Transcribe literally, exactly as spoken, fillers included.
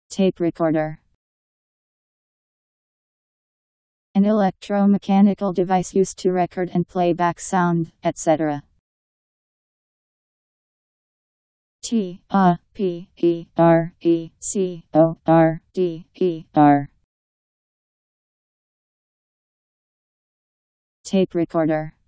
Tape recorder. An electromechanical device used to record and play back sound, et cetera. T A P E R E C O R D E R. Tape recorder.